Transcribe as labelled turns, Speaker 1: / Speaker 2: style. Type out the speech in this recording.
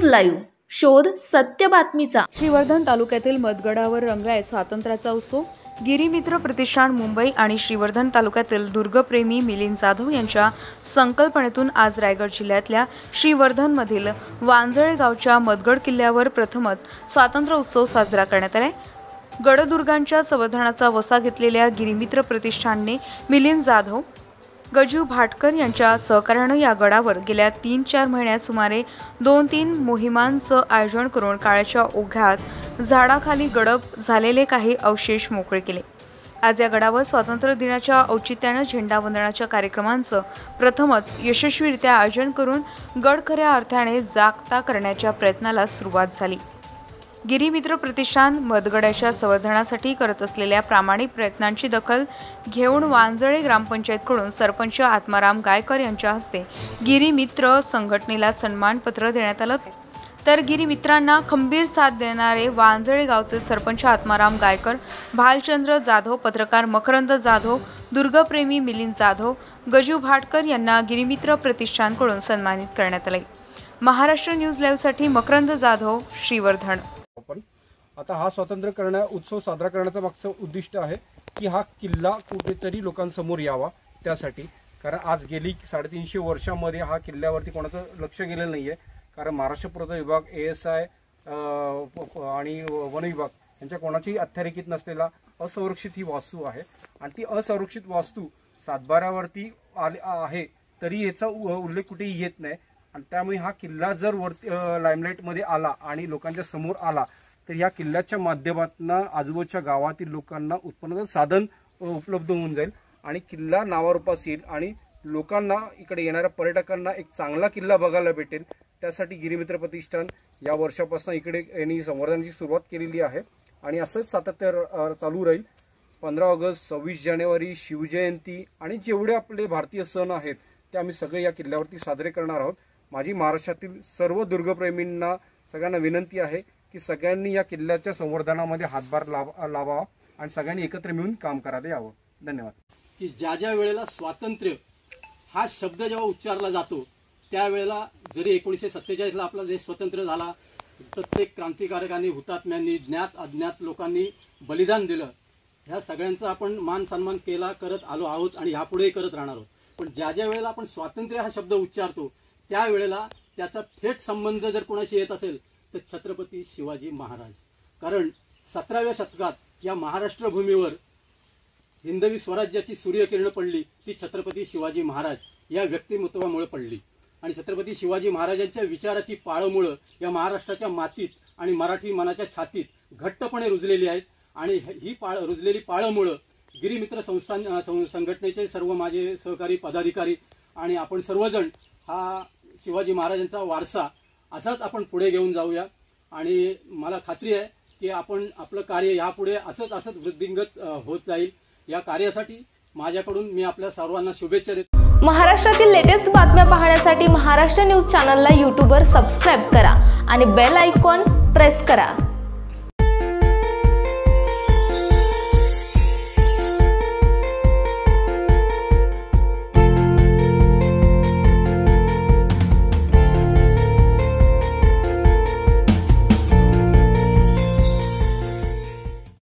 Speaker 1: Live शोध सत्य बातमीचा।
Speaker 2: श्रीवर्धन तालुक्यातील मदगडावर रंगलाय स्वातंत्र्याचा उत्सव। गिरीमित्र प्रतिष्ठान मुंबई आणि श्रीवर्धन तालुक्यातील दुर्गप्रेमी मिलिंद जाधव यांच्या संकल्पनेतून आज रायगड जिल्ह्यातल्या श्रीवर्धनमधील वांजळे गावच्या मदगड किल्ल्यावर प्रथमच स्वातंत्र्य उत्सव साजरा करण्यात आला। गडदुर्गांच्या संवर्धनाचा वसा घेतलेल्या गिरीमित्र प्रतिष्ठानने मिलिंद जाधव, गजू भाटकर यांच्या सहकार्याने या गडावर गेल्या 3-4 महिन्यात सुमारे 2-3 मोहिमांचं आयोजन करून काळाच्या ओघात झाडाखाली गडप झालेले काही अवशेष मोकळे केले। आज या गडावर स्वातंत्र्य दिनाच्या औचित्याने झेंडावंदनाच्या कार्यक्रमांचं प्रथमच यशस्वीरित्या आयोजन करून गड खऱ्या अर्थाने जागता करण्याच्या प्रयत्नाला सुरुवात झाली। गिरीमित्र प्रतिष्ठान मदगडाच्या संवर्धनासाठी करत असलेल्या प्रामाणिक प्रयत्नांची दखल घेऊन वांजळे ग्रामपंचायतकडून सरपंच आत्माराम गायकर यांच्या हस्ते गिरीमित्र संघटनेला सन्मानपत्र देण्यात आलं। तर गिरीमित्रांना खंबीर साथ देणारे वांजळे गावचे सरपंच आत्माराम गायकर, भालचंद्र जाधव, पत्रकार मकरंद जाधव, दुर्गप्रेमी मिलिंद जाधव, गजू भाटकर यांना गिरीमित्र प्रतिष्ठानकडून सन्मानित करण्यात आले। महाराष्ट्र न्यूज लाईव्हसाठी मकरंद जाधव, श्रीवर्धन।
Speaker 3: आता हा स्वातंत्र्य उत्सव साजरा करण्याचं मागचं उद्दिष्ट आहे की हा किल्ला कुठेतरी लोकांसमोर यावा, त्यासाठी कारण आज गेली 350 वर्षांमध्ये हा किल्ल्यावरती कोणाचं लक्ष गेलेलं नाहीये। कारण महाराष्ट्र पुरातत्व विभाग, ASI आणि वन विभाग यांच्या कोणाची अखत्यारीत नसलेला असंरक्षित ही वास्तू आहे आणि ती असंरक्षित वास्तू सातबाऱ्यावरती आहे तरी याचा उल्लेख कुठेही येत नाही आणि त्यामुळे हा किल्ला जर वरती लाईमलाईटमध्ये आला आणि लोकांच्या समोर आला तर या किल्ल्याच्या माध्यमातून आजूबाजूच्या गावातील लोकांना उत्पन्नाचं साधन उपलब्ध होऊन जाईल आणि किल्ला नावारूपास येईल आणि लोकांना इकडे येणाऱ्या पर्यटकांना एक चांगला किल्ला बघायला भेटेल। त्यासाठी गिरीमित्र प्रतिष्ठान या वर्षापासून इकडे यांनी संवर्धनाची सुरुवात केलेली आहे आणि असंच सातत्य चालू राहील। 15 ऑगस्ट, 26 जानेवारी, शिवजयंती आणि जेवढे आपले भारतीय सण आहेत ते आम्ही सगळे या किल्ल्यावरती साजरे करणार आहोत। माझी महाराष्ट्रातील सर्व दुर्गप्रेमींना सगळ्यांना विनंती आहे की सगळ्यांनी या किल्ल्याच्या संवर्धनामध्ये हातभार लावावा आणि सगळ्यांनी एकत्र मिळून काम करायला यावं। धन्यवाद।
Speaker 4: की ज्या वेळेला स्वातंत्र्य हा शब्द जेव्हा उच्चारला जातो त्यावेळेला जरी 1947 ला आपला देश स्वतंत्र झाला, प्रत्येक क्रांतिकारकांनी, हुतात्म्यांनी, ज्ञात अज्ञात लोकांनी बलिदान दिलं, ह्या सगळ्यांचा आपण मान सन्मान करत आलो आहोत आणि यापुढेही करत राहणार आहोत। पण ज्या वेळेला आपण स्वातंत्र्य हा शब्द उच्चारतो त्यावेळेला त्याचा थेट संबंध जर कोणाशी येत असेल तर छत्रपती शिवाजी महाराज। कारण 17व्या शतकात या महाराष्ट्र भूमीवर हिंदवी स्वराज्याची सूर्यकिरण पडली ती छत्रपती शिवाजी महाराज या व्यक्तिमत्वामुळे पडली आणि छत्रपती शिवाजी महाराजांच्या विचाराची पाळमुळं या महाराष्ट्राच्या मातीत आणि मराठी मनाच्या छातीत घट्टपणे रुजलेली आहेत आणि ही रुजलेली पाळमुळं गिरीमित्र संघटनेचे सर्व माझे सहकारी पदाधिकारी आणि आपण सर्वजण हा शिवाजी महाराजांचा वारसा असाच आपण पुढे घेऊन जाऊया आणि मला खात्री आहे की आपण आपलं कार्य यापुढे असंच वृद्धिंगत होत जाईल। या कार्यासाठी माझ्याकडून मी आपल्या सर्वांना शुभेच्छा देतो।
Speaker 1: महाराष्ट्रातील लेटेस्ट बातम्या पाहण्यासाठी महाराष्ट्र न्यूज चॅनलला YouTubeवर सबस्क्राइब करा आणि बेल आयकॉन प्रेस करा।